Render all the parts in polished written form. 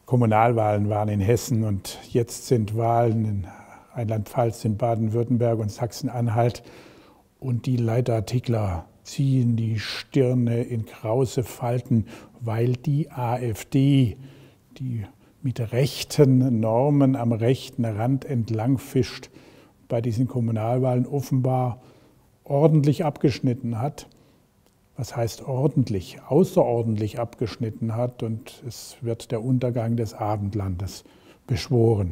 Kommunalwahlen waren in Hessen und jetzt sind Wahlen in Rheinland-Pfalz, in Baden-Württemberg und Sachsen-Anhalt. Und die Leitartikler ziehen die Stirne in krause Falten, weil die AfD, die mit rechten Normen am rechten Rand entlang fischt, bei diesen Kommunalwahlen offenbar ordentlich abgeschnitten hat. Was heißt ordentlich? Außerordentlich abgeschnitten hat, und es wird der Untergang des Abendlandes beschworen.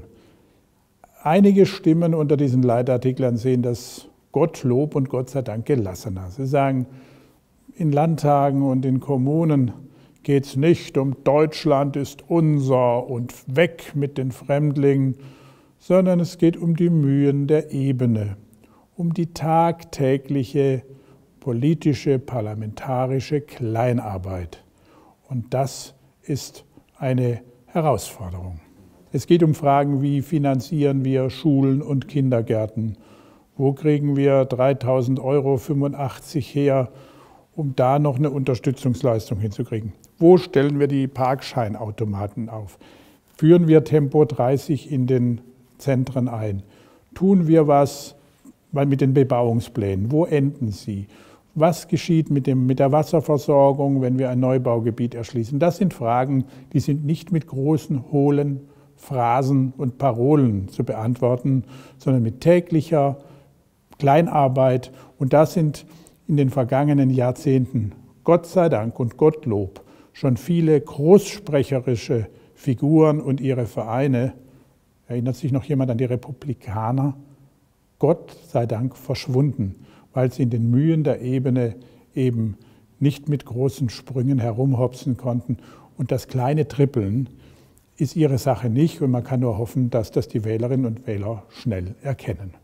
Einige Stimmen unter diesen Leitartiklern sehen das Gottlob und Gott sei Dank gelassener. Sie sagen, in Landtagen und in Kommunen geht es nicht um Deutschland ist unser und weg mit den Fremdlingen, sondern es geht um die Mühen der Ebene, um die tagtägliche politische, parlamentarische Kleinarbeit. Und das ist eine Herausforderung. Es geht um Fragen wie: Finanzieren wir Schulen und Kindergärten? Wo kriegen wir 3.085 € her, um da noch eine Unterstützungsleistung hinzukriegen? Wo stellen wir die Parkscheinautomaten auf? Führen wir Tempo 30 in den Zentren ein? Tun wir was mit den Bebauungsplänen? Wo enden sie? Was geschieht mit der Wasserversorgung, wenn wir ein Neubaugebiet erschließen? Das sind Fragen, die sind nicht mit großen, hohlen Phrasen und Parolen zu beantworten, sondern mit täglicher Kleinarbeit. Und da sind in den vergangenen Jahrzehnten, Gott sei Dank und Gottlob, schon viele großsprecherische Figuren und ihre Vereine, erinnert sich noch jemand an die Republikaner, Gott sei Dank verschwunden, weil sie in den Mühen der Ebene eben nicht mit großen Sprüngen herumhopsen konnten. Und das kleine Trippeln ist ihre Sache nicht, und man kann nur hoffen, dass das die Wählerinnen und Wähler schnell erkennen.